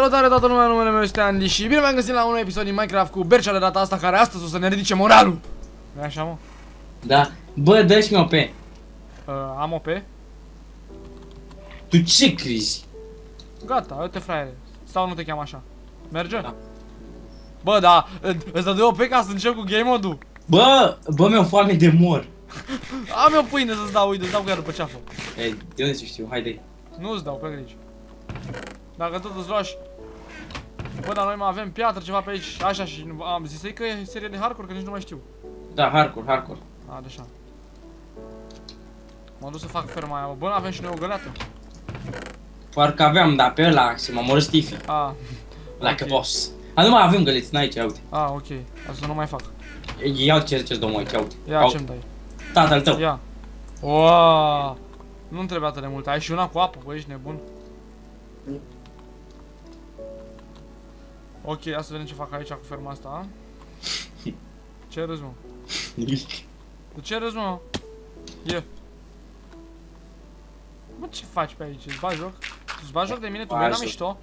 Salutare toată lumea, numele meu este Andy și bine v-am găsit la un nou episod din Minecraft cu Bercea de data asta, care astăzi o să ne ridice moralul. Nu-i așa, mă? Da. Bă, dă-și-mi OP. Am OP. Tu ce crezi? Gata, uite fraiere. Sau nu te cheamă așa? Merge? Da. Bă, da, îți dă OP ca să încep cu game mode-ul. Bă, mi-o foame de mor. Am eu pâine să-ți dau, uite, îți dau chiar după ceafă. Ei, de unde să știu? Haide. Nu îți dau, pe griji. Dacă tot îți lași. Bă, dar noi mai avem piatră, ceva pe aici, așa, și am zis că e serie de hardcore, că nici nu mai știu. Da, hardcore. A, de așa. M-am dus să fac ferma aia, bă, n-avem și noi o găleată. Parcă aveam, dar pe ăla se m-a omorât Stiffy. A, Like a boss. A, nu mai avem găleți, n-aici, uite. a, ok, asta să nu mai fac. Ia ce-ți dau, aici, uite. Ia ce-mi dai. Tatăl tău. Ia. Oaa, nu-mi trebuie atât de mult, ai și una cu apă, bă, ești nebun. Ok, ia să vedem ce fac aici cu ferma asta, a? Ce râzi, mă? De ce râzi, mă? Ia. Bă, ce faci pe aici? Îți bagi joc? Tu-ți bagi joc de mine? Tu mi-ai mișto?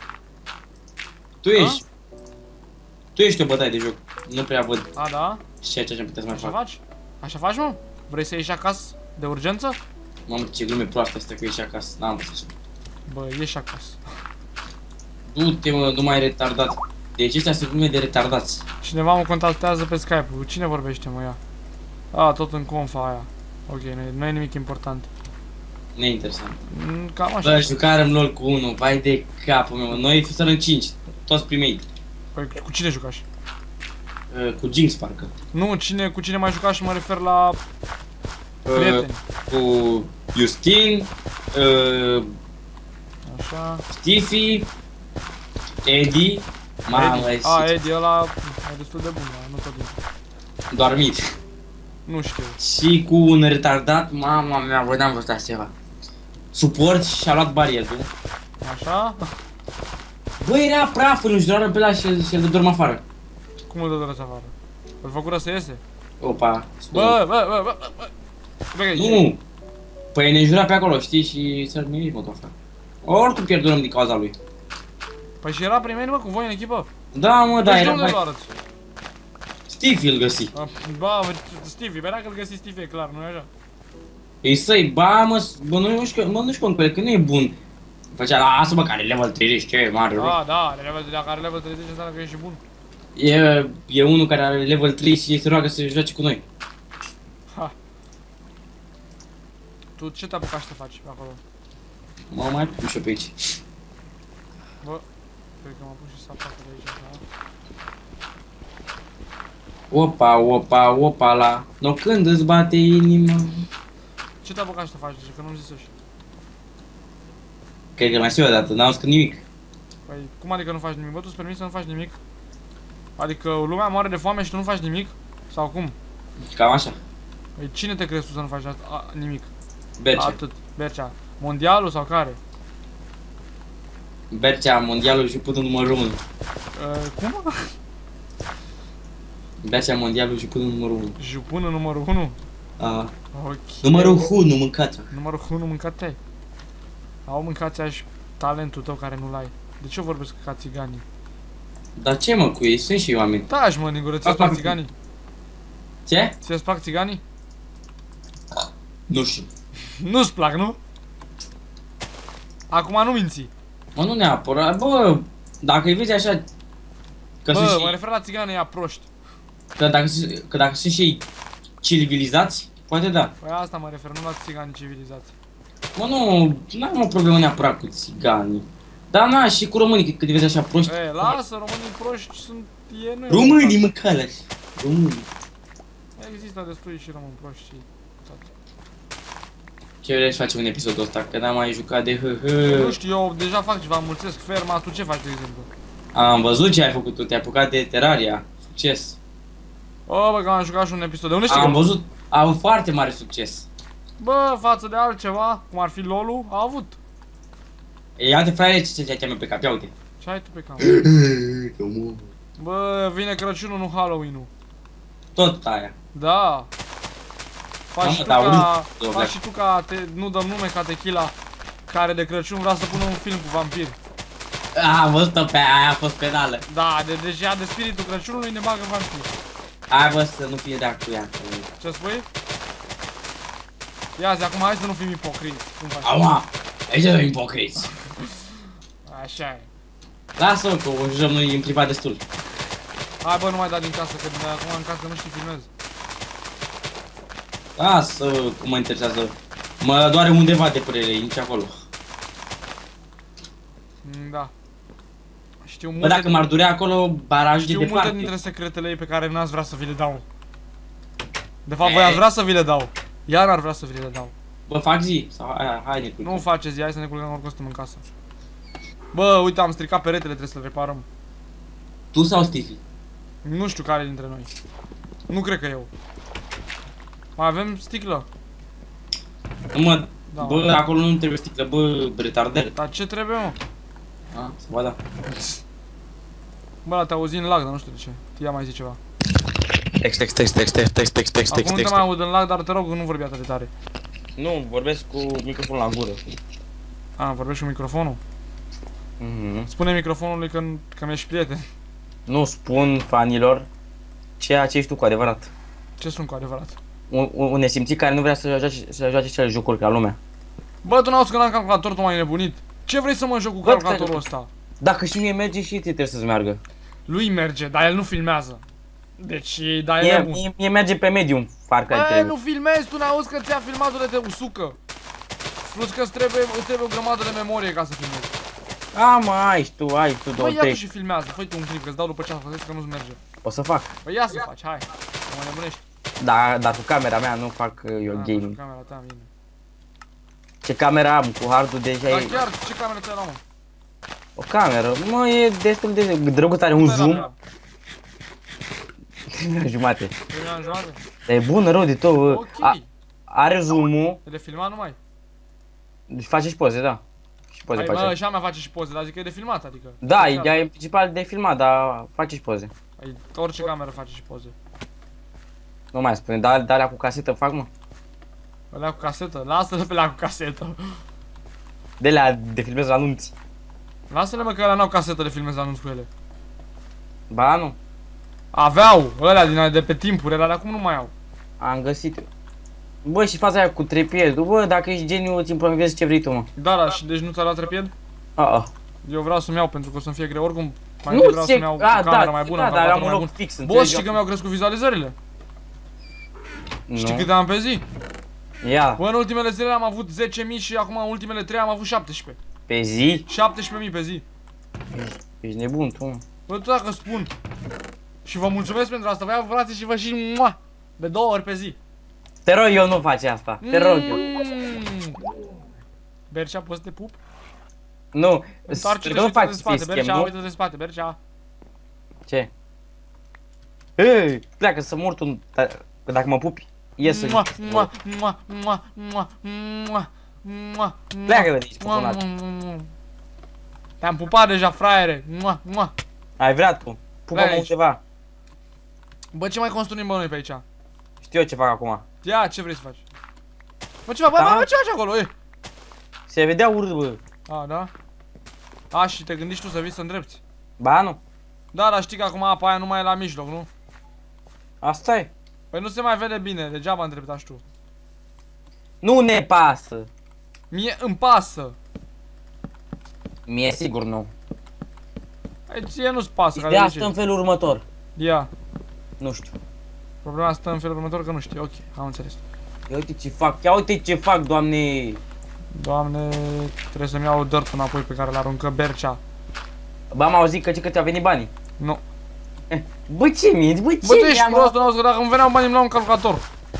Tu ești o bătaie de joc. Nu prea văd A, da? ce puteți mai Așa fac. faci? Așa faci, mă? Vrei să ieși acasă de urgență? Mamă, ce glume proastă asta că ești acasă. N-am văzut. Bă, ieși acasă. Du-te, mă, nu mai retardat. Deci astea sunt glume de retardați. Cineva mă contactează pe Skype. Cine vorbește, mă, ia? A, tot în confa aia. Ok, nu e nimic important. Neinteresant. Cam așa. Bă, jucarăm LOL cu 1, vai de capul meu. Noi fusărăm 5, toți primei. Păi, cu cine jucași? Cu Jinx, parcă. Nu, cu cine mai juca și mă refer la prieteni. Cu Justin, Așa. Stiffy, Eddie, mamă, Eddie ăla e destul de bun, dar nu tot bine. dormit. Nu știu. Și cu un retardat, mama mea, bă, n-am văzut așa ceva. Suport și a luat barietul. Așa? Bă, era praf în jurare pe ăla și el dorm afară. Cum îl dă drăți afară? Îl făcură să iese? Opa. Bă. Nu! Păi ne înjura pe acolo, știi, și să-l miriți mă afară. Oricum pierdurăm din cauza lui. Păi și era primeni, mă, cu voi în echipă? Da, mă, da, Deci era unde îl mai... arăți? Stevie îl găsi. Ba, Stevie, bărea că-l găsi Stevie, e clar, nu-i așa? Ei săi, ba, mă, nu știu cu el, că nu e bun. Făcea, lasă-mă, care level 30, ce mare rău. Da, dacă are level 30 înseamnă că e și bun. E unul care are level 3 și se roagă să se joace cu noi. Ha. Tu ce te apucași să faci pe acolo? Mă mai pun și eu pe aici. Bă, cred că m-am pus și să apacă de aici, așa. Opa la. No, când îți bate inima. Ce te apucași să faci, deci că nu-mi zis și. Cred că mai știu o dată, n-am scris nimic. Păi, cum adică nu faci nimic? Bă, tu-ți permiți să nu faci nimic? Adică lumea moare de foame și tu nu faci nimic? Sau cum? Cam așa. Păi cine te crezi tu să nu faci nimic? Bercea. Atât, Bercea. Mondialul sau care? Bercea, mondialul juputul numărul 1. Cum? Bercea, mondialul juputul numărul 1. Jupună numărul 1? Ok. Numărul 1, mâncați. Numărul 1 mâncați-ai? Au mâncați și talentul tău care nu-l ai. De ce vorbesc ca țiganii? Dar ce mă cu ei? Sunt și oameni. Taci, mă, din gură, ți-ți plac țiganii? Ce? Ți-ți plac țiganii? Nu știu. Nu-ți plac, nu? Acum nu minți. Mă, nu neapărat, bă, dacă îi vezi așa... Că Bă, sunt mă și... refer la țiganii ăia proști. Că dacă sunt și ei civilizați, poate da. Păi asta mă refer, nu la țiganii civilizați. Mă, nu am o problemă neapărat cu țiganii. Dar na, și cu românii, că te vezi așa proști. Lasă, românii proști sunt... nu Românii, mă, caleași. Românii. Există destui și români proști și... Ce vrei să facem în episodul ăsta? Că n-am mai jucat de Nu știu, eu deja fac ceva, mulțesc ferma, tu ce faci, de exemplu? Am văzut ce ai făcut tu, te-ai apucat de Terraria. Succes. Bă, că am jucat și un episod, de unde știi? Am văzut, a avut foarte mare succes. Bă, față de altceva, cum ar fi LOL-ul, a avut. Ia te fraiere ce te-am pe cap, ia uite. Ce ai tu pe cam? Bă, vine Crăciunul, nu Halloween-ul. Tot aia. Da. Faci și tu ca nu dăm nume ca Tequila, care de Crăciun vrea să pună un film cu vampiri. A, văzut-o pe aia, a fost penală. Da, deci ea de spiritul Crăciunului ne bagă vampiri. Hai bă să nu fie de cu ea. Ce spui? Ia zi, acum hai să nu fim ipocriți. Cum faci? Aua, aici suntem ipocriți. Așa e. Lasă-o că o jucăm noi în privat destul. Hai bă, nu mai da din casă, că de acum în casă nu știi filmez. Lasă, cum mă interesează. Mă doare undeva de părere, nici acolo. Da. Știu Bă, multe, dacă m-ar durea acolo, barajul de știu multe departe. dintre secretele ei pe care n-ați vrea să vi le dau. De fapt, voi ați vrea să vi le dau. Iar ar vrea să vi le dau. Bă, fac zi, sau hai ne culcăm. Nu faceți, hai să ne culcăm, oricum suntem în casă. Bă, uite, am stricat peretele, trebuie să-l reparăm. Tu sau Stifi? Nu știu care dintre noi. Nu cred că eu. Mai avem sticlă? Nu mă, Da. bă, acolo nu trebuie sticlă, bă, retarder. Dar ce trebuie, mă? A, să vadă. Bă, la te auzi în lag, dar nu știu de ce. Tia mai zi ceva. Text. Acum nu te mai aud în lag, dar te rog, nu vorbi atât de tare. Nu, vorbesc cu microfonul la gură. A, vorbești cu microfonul? Mhm. Spune microfonului că mi-ești prieten. Nu spun fanilor ceea ce ești tu cu adevărat. Ce sunt cu adevărat? Un nesimțit care nu vrea să joace cele jocuri ca lumea. Bă, tu n-auzi că n-am calculator, tu m-ai nebunit. Ce vrei să mă joc cu Bă, calculatorul ăsta? Dacă și mie merge și ție trebuie să-ți meargă. Lui merge, dar el nu filmează. Deci, da, el e bun. Mie merge pe medium, farca de Bă, trebuie. nu filmezi, tu n-auzi că ți-a filmatul de usucă. Plus că îți trebuie o grămadă de memorie ca să filmezi. Ai tu Bă, două, ia tu trei. și filmează, fă tu un clip, că-ți dau după ce am făcut că nu-ți merge. O să fac. Bă, ia să faci, hai, mă nebunești. Dar cu camera mea nu fac eu Ah, gaming. Camera ta, bine. Ce camera am cu hardul deja Dar e... chiar, ce cameră ți-ai luat, mă? O cameră, mă, e destul de drăguț, are un zoom. Jumate. Primea în jumate? Dar e bună rău de tot. Ok. Are zoom-ul. E de filmat numai? Deci face și poze, da. Și poze Hai, mă, face. și a mea face și poze, dar zic că e de filmat, adică. Da, Chiar. ea e în principal de filmat, dar face și poze. Ai, orice cameră face și poze. Nu mai spune, dar alea cu casetă fac, mă. Alea cu casetă, lasă-le pe alea cu casetă. De alea de filmez la anunți. Lasă-le, mă, că alea n-au casetă de filmez anunț cu ele. Ba, nu. Aveau, ălea din alea de pe timpuri, alea acum nu mai au. Am găsit eu. Bă, și faza aia cu trepied. Bă, dacă ești geniu, îți improvizezi ce vrei tu, mă. Da, și deci nu ți-a luat trepied? Eu vreau să-mi iau pentru că o să-mi fie greu, oricum mai Nu întâi vreau ce... să-mi iau A, camera da, mai bună, da, un dar am calculator un mai loc bun. fix, Bă, știi că mi-au crescut vizualizările? Știi Nu. câte am pe zi? Ia, Bă, în ultimele zile am avut 10.000 și acum în ultimele 3 am avut 17. pe zi? 17.000 pe zi. Ești nebun, tu, mă. Bă, tu dacă spun. Și vă mulțumesc pentru asta, vă iau frate și vă și mua, de 2 ori pe zi. Te rog eu, nu faci asta. Te rog eu. Bercea, poți să te pup? Nu, Întoarce-te nu și faci uite-te de spate, schimb, Bercea, nu? uite-te de spate, Bercea. Ce? Ei, pleacă să mor tu, dacă mă pupi. Ies Mua, mua, mua, mua, mua, mua, mua. Pleacă de aici, Mua, pupunat. mua, mua. Te-am pupat deja, fraiere. Mua, mua. Ai vrea tu. Pupă-mă Aici. ceva. Bă, ce mai construim, bă, noi pe aici? Știu eu ce fac acum. Ia, ce vrei să faci? Bă, ceva, bă, Da? bă, ce faci acolo, e? Se vedea urât, bă. A, da? A, și te gândești tu să vii să îndrepți. Ba, nu. Da, dar știi că acum apa aia nu mai e la mijloc, nu? Asta e. Păi nu se mai vede bine, degeaba îndreptași tu. Nu ne pasă. Mie îmi pasă. Mie sigur nu. Păi ție nu-ți pasă, care Ideea de stă ce? în felul următor. Ia. Nu știu. Problema stă în felul următor că nu știi, ok, am înțeles. Ia uite ce fac, ia uite ce fac, doamne. Doamne, trebuie să-mi iau dirt înapoi pe care l-aruncă Bercea. Bă, am auzit că ți-a venit banii. Nu. Bă, ce minți? Bă, ce Bă, tu ești mi-am- prost, n-auzi că dacă îmi veneau bani îmi luam un calculator.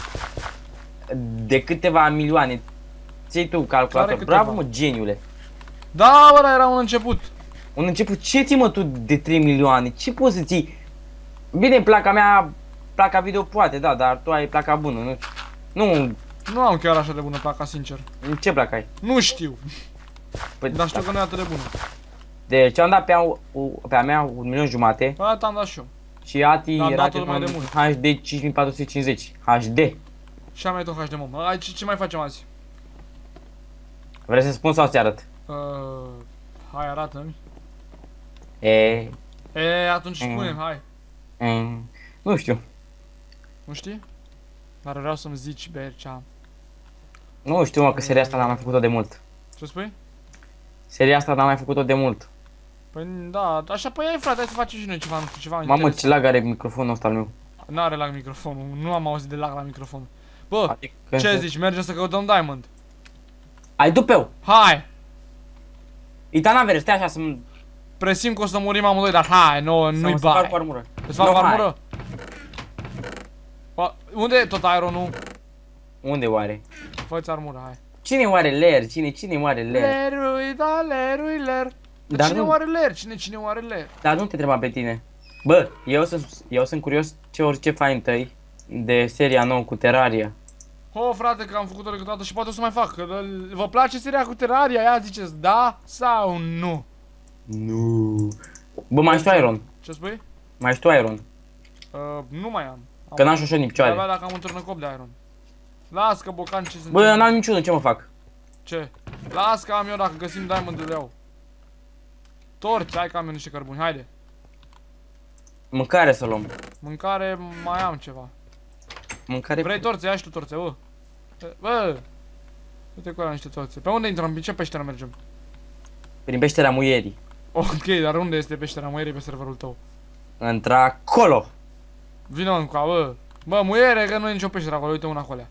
De câteva milioane. Ți-ai tu calculator. Care câteva? Bravo, mă, geniule. Da, bă, dar era un început. Un început, ce ții mă tu de 3 milioane? Ce poți să ții? Bine, placa video poate, da, dar tu ai placa bună, nu? Nu, Nu am chiar așa de bună placa, sincer. ce placa ai? Nu știu, Păi, dar știu că nu e atât de bună. Deci am dat pe a mea 1.500.000 Bă, am dat și eu. și Ati Dar am era dat-o mai de mult. HD 5450. HD. Și am mai tot HD, mă. Hai, ce mai facem azi? Vrei să spun sau să-ți arăt? Hai, arată-mi. E, Atunci spune, hai. e, nu știu. Nu știi? Dar vreau să-mi zici, Bercea. Nu știu, mă, că seria asta n-am mai făcut-o de mult. Ce spui? Seria asta n-am mai făcut-o de mult. Păi da, așa păi ai frate, hai să facem și noi ceva, nu știu, ceva Mamă, interesant. ce lag are microfonul ăsta al meu. N-are lag microfonul, nu am auzit de lag la microfon. Bă, Adică- ce zici, mergem să căutăm Diamond. Ai dupeu. Hai! Ita n-avere, stai așa să-mi... Presim că o să murim amândoi, dar hai, nu-i să fac cu bai. armură. Îți fac Nu, hai. armură? Unde e tot ironul? Unde oare? Fă-ți armură, hai. Cine oare ler? Cine oare ler? Lerui, da, lerui, ler. Dar Dar cine nu- oare ler? Cine oare ler? Dar nu te întreba pe tine. Bă, eu sunt curios ce fain tăi de seria nouă cu Terraria. Ho, frate, că am făcut-o de câteodată și poate o să mai fac. Vă place seria cu Terraria? Ia ziceți da sau nu? Nu. Bă, mai știu Iron. Ce spui? Mai știu Iron. Nu mai am. Că n-am șoșot Abia picioare. dacă am un turnăcop de iron. Las că bocan ce sunt. Bă, eu n-am niciunul, ce mă fac? Ce? Las că am eu, dacă găsim diamond le iau. Torți, hai că am eu niște cărbuni, haide. Mâncare să luăm. Mâncare, mai am ceva. Mâncare... Vrei torțe? Ia și tu torțe, bă. Bă! Uite cu ăla niște torțe. Pe unde intrăm? Pe ce peșteră mergem? Prin peștera muierii. Ok, dar unde este peștera muierii pe serverul tău? Într-acolo. Vino încoa, bă. Bă, muiere, că nu e nicio peșteră acolo, uite una acolo.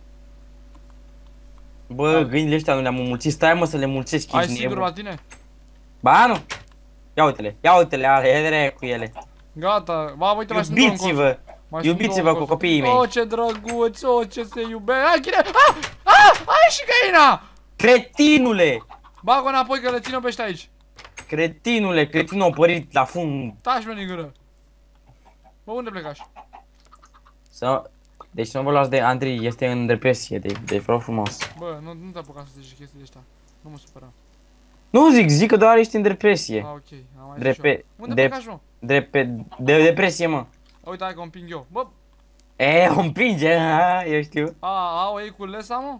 Bă, Da. găinile ăștia nu le-am înmulțit. Stai mă să le mulțesc. Ai ești sigur nebun. la tine? Ba, nu. Ia uite-le, are cu ele. Gata, ba, uite, mai sunt două în colț. Iubiți-vă. Mai sunt Iubiți-vă două în cu colț. copiii mei. Oh, ce drăguț, oh, ce se iubește. Hai, chine! Hai și găina! Cretinule! Bag-o înapoi că le țin-o pe ăștia aici. Cretinul opărit la fund. Taci, mă, în gură. Bă, unde plecași? Deci nu vă luați de Andrei, este în depresie, de vreau frumos. Bă, nu te apuca să zici chestii de ăștia. Nu mă supăra. Nu zic că doar ești în depresie. Ah, ok, am mai zis și eu. Unde plecași, mă? De depresie, mă. Uite, hai că o împing eu. Bă, O împinge, eu știu. o iei cu lesa, mă?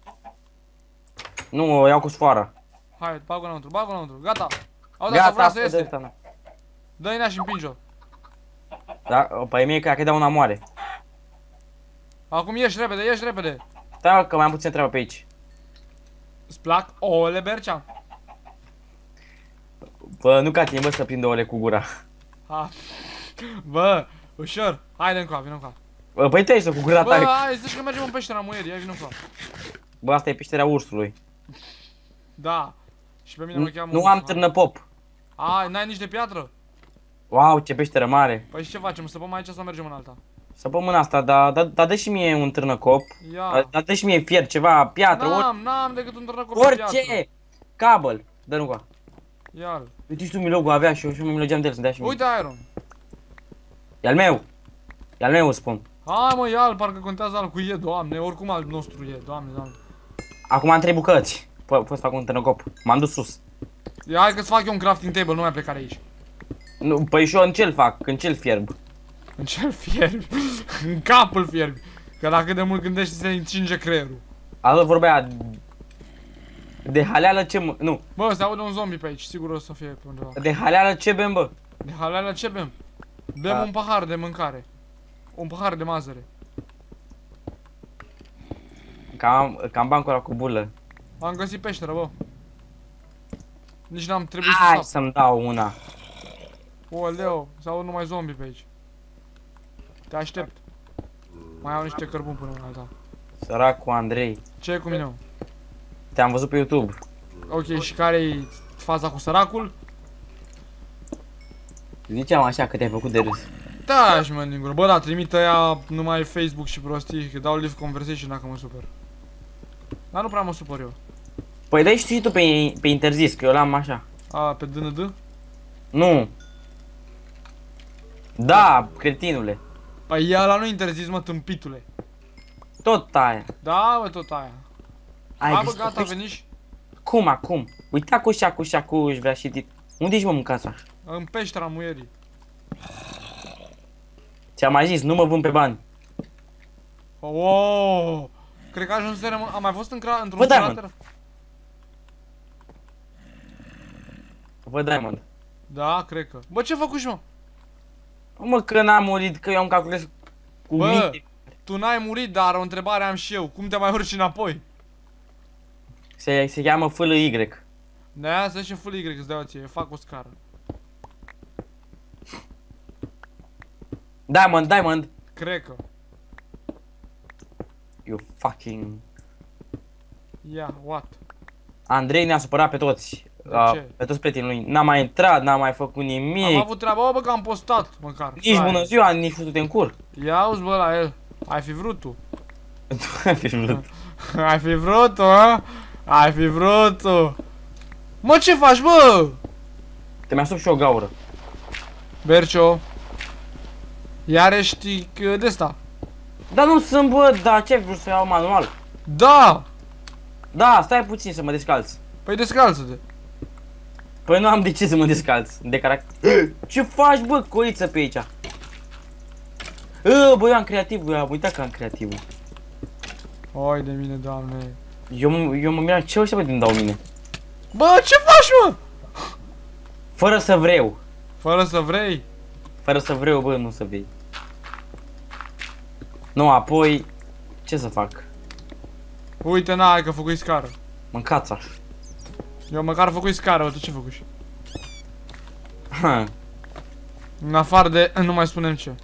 Nu, o iau cu sfoară. Hai, bag-o înăuntru, gata. Auzi, asta vrea să iese. Dă-i și împinge-o. Da, păi mie că dau una moare. Acum ieși repede. Stai mă, că mai am puțin treabă pe aici. Îți plac ouăle, Bercea? Bă, nu ca tine, bă, să prind ouăle cu gura. Ha. Bă, ușor. Haide încoa, vino încoa. Bă, păi te cu gura Bă, ta. hai, zici că mergem în peștera muierii, hai vino încoa. Bă, asta e peștera ursului. Da. Și pe mine mă cheamă... Nu am târnăpop. N-ai nici de piatră? Wow, ce peșteră mare. Păi și ce facem? Săpăm aici sau mergem în alta? Săpăm în asta, dar dă și mie un târnăcop. Ia. Dar dă și mie fier, ceva, piatră, N-am decât un tărnăcop de piatră. orice. Cabel. Dă nu ca. Ia-l. Uite și tu Milogu avea și eu mă milogeam de el să dea și mie. Uite Iron. E al meu. E al meu, spun. Hai mă, ia-l, parcă contează al cu e, doamne, oricum al nostru e, doamne. Acum am 3 bucăți. Pot să fac un târnăcop. M-am dus sus. Ia, hai că-ți fac eu un crafting table, nu mai pleca de aici. Nu, păi și eu în ce-l fac? În ce-l fierb? În ce fierbi? În capul fierbi. Că dacă de mult gândești se încinge creierul. Altă vorbea de haleală ce mă... Nu. Bă, se aude un zombie pe aici, sigur o să fie pe undeva. De haleală ce bem, bă? De haleală ce bem? Bem un pahar de mâncare. Un pahar de mazăre. Cam bancul ăla cu bulă. Am găsit peșteră, bă. Nici n-am trebuit Hai să sap. să-mi dau una. O, Leo, se aud numai zombie pe aici. Te aștept. Mai au niște cărbuni până în alta. Săracul Andrei. Ce e cu mine, mă? Te-am văzut pe YouTube. Ok, și care-i faza cu săracul? Ziceam așa că te-ai făcut de râs. Da, și mă din gură. Bă, da, trimit ăia numai Facebook și prostii, că dau live conversation dacă mă supăr. Dar nu prea mă supăr eu. Păi dai și tu pe interzis, că eu l-am așa. Pe DND? Nu. Da, cretinule. Păi ia la nu interzis, mă, tâmpitule. Tot aia. Da, bă, tot aia. Hai, bă, găsit gata, pește? veniși? Cum acum? Uite acu, își vrea și dit. Unde ești, mă, mâncața? În peștera muierii. Ți-am mai zis, nu mă vând pe bani. Wow! Cred că ajunsere, am mai fost într-un Bă, Diamond. crater? Vă Diamond. Da, cred că. Bă, ce făcuși, mă? Mă, că n-am murit, că eu am calculat cu Bă, minte. tu n-ai murit, dar o întrebare am și eu. Cum te mai urci înapoi? Se cheamă FLY. Da, să și full Y îți dau ție, fac o scară. Diamond. Cred că. You fucking... Ia, what? Andrei ne-a supărat pe toți. ce? Pe toți prietenii lui. N-a mai intrat, n-a mai făcut Am nimic. avut treabă, bă, că am postat, măcar. Nici Stai. bună ziua, nici futute în cur. Ia auzi, bă, la el. Ai fi vrut tu. Ai fi vrut. Ai fi vrut tu, a? Ai fi vrut tu. Mă, ce faci, bă? Te mi-a și o gaură. Bercio. Iar ești de ăsta. Dar nu sunt, bă, dar ce vreau să iau manual? Da! Da, stai puțin să mă descalț. Păi descalță-te. Păi nu am de ce să mă descalț. De caracter. Ce faci, bă, coiță pe aici? Bă, eu am creativul, am uitat că am creativul. Oi de mine, doamne. Eu mă miram, ce ăștia bă, din dau mine? Bă, ce faci, mă? Fără să vreau. Fără să vrei. Fără să vreau, bă, nu să vei. Nu, apoi... Ce să fac? Uite, n-ai că făcui scară. Mâncați așa. Eu măcar făcui scară, tu ce făcui? Ha. În afară de... nu mai spunem ce.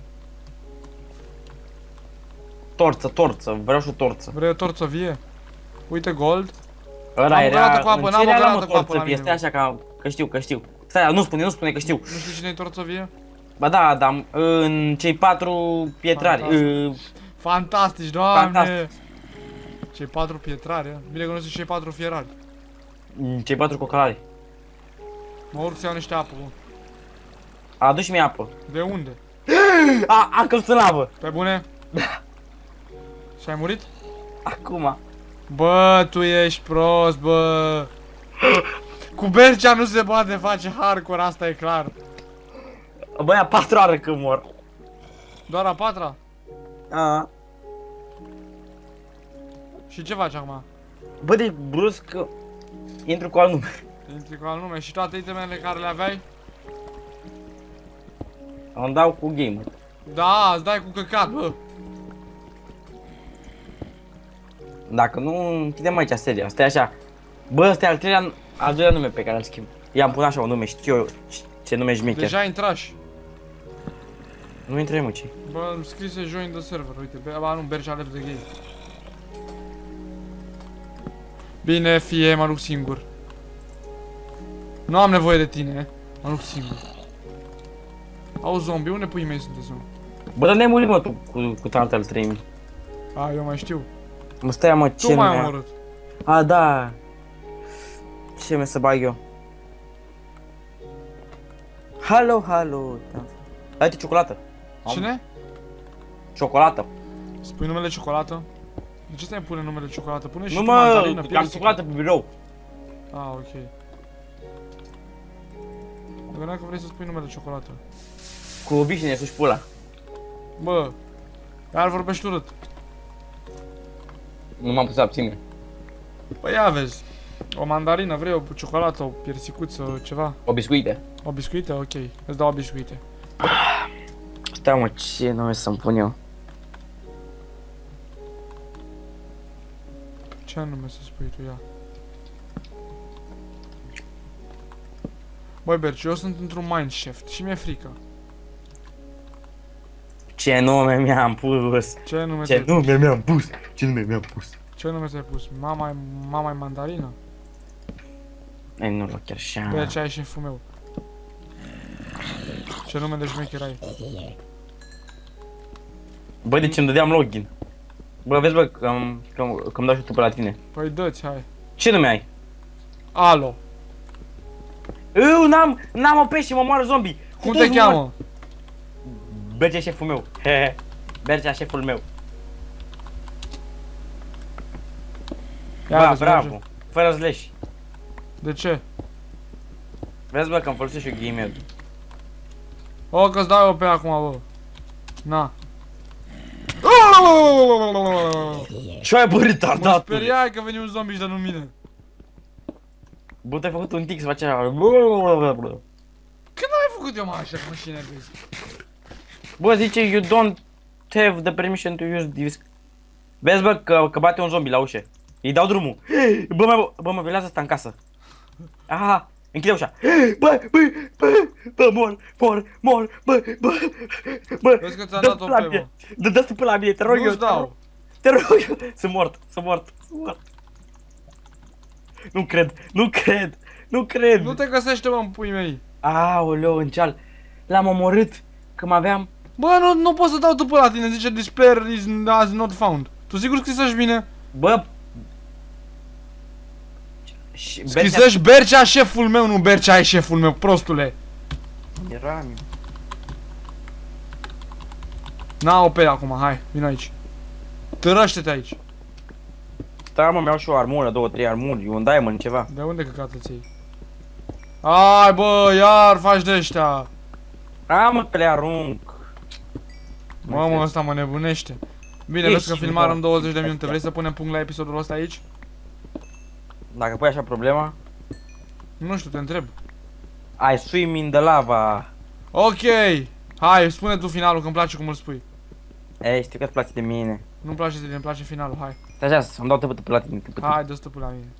Torță, vreau și o torță. Vrei o torță vie? Uite gold. Ăla Am o era... granată cu apă, în n-am ce o era, granată mă, cu apă torță la vie? mine, Stai așa că știu. Stai, nu spune că știu. Nu știu cine e torță vie? Ba da, dar în cei 4 pietrari. Fantastici, doamne! Fantastic. Cei 4 pietrari, bine că nu sunt cei 4 fierari. Cei 4 cocalari. Mă urc să iau niște apă, bă. Aduci-mi apă. De unde? Am căzut în lavă. Pe bune? Da. Și ai murit? Acum. Bă, tu ești prost, bă. Cu Bercea nu se poate face hardcore, asta e clar. Băi, a 4 ore când mor. Doar a patra? A. Și ce faci acum? Bă, deci brusc intru cu al nume. Intri cu alt nume și toate itemele care le aveai? Îmi dau cu gamer. Da, îți dai cu căcat, bă. Dacă nu, închidem aici seria. Stai așa. Bă, ăsta e al doilea nume pe care îl schimb. I-am pus așa un nume, știu eu ce nume șmecher. Deja intrași. Nu intrăm, mă, ce? Bă, îmi scrise join the server, uite, ba nu, Bercea left the game. Bine, fie, mă duc singur. Nu am nevoie de tine, mă duc singur. Au zombie, unde puii mei sunteți, mă? Bă, dar ne-ai murit, mă, tu cu Tantal 3000. A, eu mai știu. Mă, stai, mă, ce Tu m-ai nume- omorât. A, da. Ce mi să bag eu? Halo. Uite, ciocolată. Cine? Ciocolată. Spui numele ciocolată? De ce stai pune numele ciocolată? Pune și Nu, tu mă, mandarină, am piersică. ciocolată pe birou. Ah, ok. Mă gândeam că vrei să spui numele ciocolată. Cu obișnuie să-și pula. Bă, iar vorbești urât. Nu m-am pus să abține. Păi ia vezi. O mandarină, vrei o ciocolată, o piersicuță, ceva? O biscuite. O biscuită? Ok, îți dau o biscuite. Stai, mă, ce nume să-mi pun eu? Ce nume să spui tu, ia? Băi, Berci, eu sunt într-un mineshaft și mi-e frică. Ce nume mi-am pus? Ce nume Ce ți-ai pus? nume mi-am pus? Ce nume mi-am pus? Ce nume ți-ai pus? Mama-i mandarină? Ei, nu l-o chiar așa. Berci, ai șeful meu. Ce nume de șmecher ai? Băi, de ce îmi dădeam login? Bă, vezi, bă, că-mi dau și tu pe la tine. Păi dă-ți, hai. Ce nume ai? Alo. N-am o pești și mă moară zombie. Cum te cheamă? Bercea șeful meu. Hehe. Bercea șeful meu. Ia Bă, vezi, bravo. merge. Fără slash. De ce? Vezi, bă, că-mi folosesc și eu game-ul. O, că-ți dau eu pe acum, bă. Na. Și ai bărit Mă retardatul. speriai că veni un zombie și dă în mine. Bă, te-ai făcut un tic să faci așa. Cât făcut eu, mă, așa, mă și enervezi? Bă, zice, you don't have the permission to use this. Vezi, bă, că bate un zombie la ușă. Îi dau drumul. Bă, mă velează asta în casă. Aha, închide ușa. Bă, mor, bă. Vezi că ți-am dat o pe, mă. Dă-ți pe la mine, te rog eu. Nu-ți dau. Te rog eu. Sunt mort. Nu cred. Nu te găsește, mă, în puii mei. Aoleu, în ceal. L-am omorât când aveam... Bă, nu pot să dau tu pe la tine, zice despair is not found. Tu sigur scrisești bine? Bă... Scrisești Bercea șeful meu, nu Bercea e șeful meu, prostule. Era... N-au pe acum, hai, vin aici. Tărăște-te aici. Stai, mă, mi-au și o armură, 2-3 armuri, un diamond, ceva. De unde căcată ți iei? Ai, bă, iar faci de ăștia. Mă, că le arunc. Mamă, ăsta mă nebunește. Bine, Ești vezi că filmarăm 20 de minute. Vrei să punem punct la episodul ăsta aici? Dacă pui așa problema... Nu știu, te întreb. I swim in the lava. Ok. Hai, spune tu finalul, că îmi place cum îl spui. Ei, știu că-ți place de mine. Nu-mi place de tine, îmi place finalul, hai. Stai așa, să-mi dau tăpâtă pe la tine. Hai, dă-ți la mine.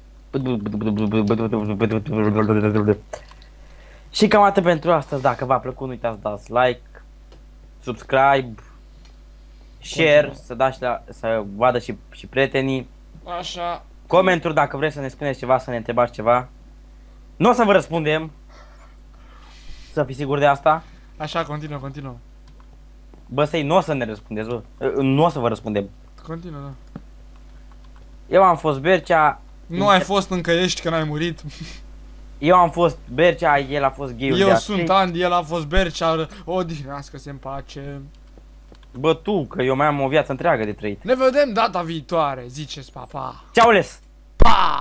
Și cam atât pentru astăzi. Dacă v-a plăcut, nu uitați să dați like, subscribe, share, să dați să vadă și prietenii. Așa. Comenturi dacă vreți să ne spuneți ceva, să ne întrebați ceva. Nu o să vă răspundem. Să fiți siguri de asta. Așa, continuă. Bă, stai, nu o să ne răspundeți, bă. Nu o să vă răspundem. Continuă, da. Eu am fost Bercea. Nu ai fost încă ești, că n-ai murit. Eu am fost Bercea, el a fost gayul de Eu astăzi. sunt Andy, el a fost Bercea, odihnească-se în pace. Bă, tu, că eu mai am o viață întreagă de trăit. Ne vedem data viitoare, ziceți, pa, pa. Ceaules! Pa!